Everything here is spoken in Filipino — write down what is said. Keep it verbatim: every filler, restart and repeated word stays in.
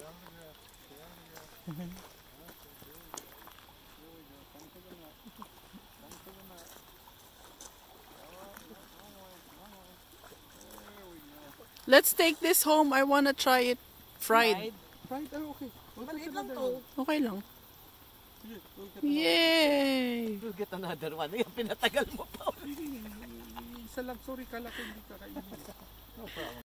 Let's take this home. I wanna try it fried. Fried? Oh, okay. Maliit lang to. Okay lang. Yay! We'll get another one. Yung pinatagal mo pa. Isa lang, sorry, kala ko hindi ka kainin. No problem.